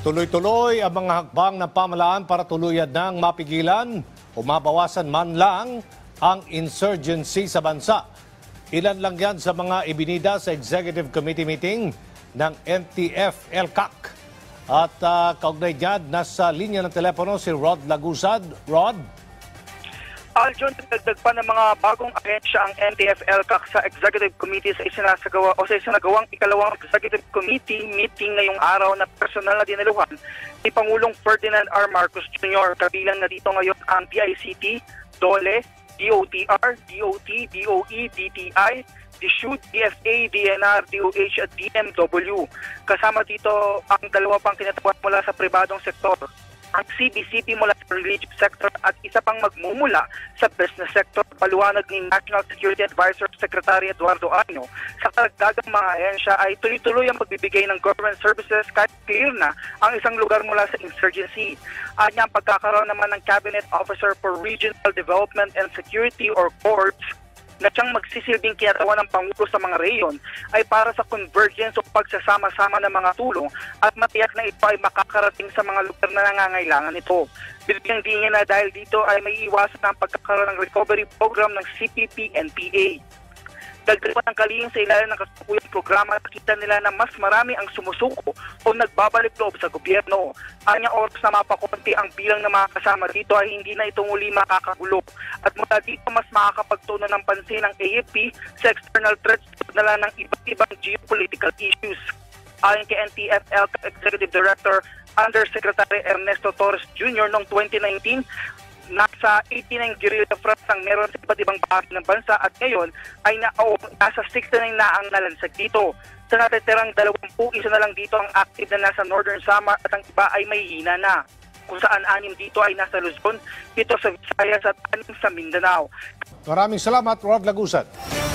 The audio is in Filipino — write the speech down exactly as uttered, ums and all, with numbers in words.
Tuloy-tuloy ang mga hakbang ng pamahalaan para tuluyan ng mapigilan o mabawasan man lang ang insurgency sa bansa. Ilan lang yan sa mga ibinida sa Executive Committee meeting ng N T F L C A C. At uh, kaugnay niyan, nasa linya ng telepono si Rod Lagusad. Rod? Aljon, nagdagdag pa ng mga bagong ahensya ang N T F L C A C sa Executive Committee sa isinasagawa o sa isinagawang ikalawang Executive Committee meeting ngayong araw na personal na dinaluhan ni Pangulong Ferdinand R. Marcos Junior Kabilang na dito ngayon ang D I C T, D O L E, D O T R, D O T, D O E, D T I, D S U T, D F A, D N R, D O H at D M W. Kasama dito ang dalawa pang kinatawag mula sa pribadong sektor, ang C B C P mula sa religious sector at isa pang magmumula sa business sector. Paliwanag ni National Security Advisor Secretary Eduardo Año, sa karagdagang mga ahensya ay tuloy-tuloy ang pagbibigay ng government services kahit clear na ang isang lugar mula sa insurgency. Anya ang pagkakaroon naman ng Cabinet Officer for Regional Development and Security or C O R D S na siyang magsisilbing kinatawan ng Pangulo sa mga reyon ay para sa convergence o pagsasama-sama ng mga tulong at matiyak na ito ay makakarating sa mga lugar na nangangailangan nito. Binigyang dinya na dahil dito ay may iwasan ang pagkakaroon ng recovery program ng C P P N P A. Dagdag pa ng kalihim sa ilalim ng kasalukuyang programa, nakita nila na mas marami ang sumusuko o nagbabalik loob sa gobyerno. Anyang oras na mapakunti ang bilang ng mga kasama dito ay hindi na ito muli makakagulo. At mula dito mas makakapagtunan ng pansin ng A F P sa external threats na ng iba't ibang geopolitical issues. Ayon kay N T F L C A C Executive Director Undersecretary Ernesto Torres Junior noong twenty nineteen, nasa eighty-nine guerrilla fronts ang meron sa iba't ibang bahagi ng bansa at ngayon ay na, oh, nasa sixty-nine na ang nalansag dito. Sa natitirang dalawampu, isa na lang dito ang active na nasa Northern Samar at ang iba ay may hina na. Kung saan anim dito ay nasa Luzon, dito sa Visayas at anim sa Mindanao. Maraming salamat, Rod Lagusad.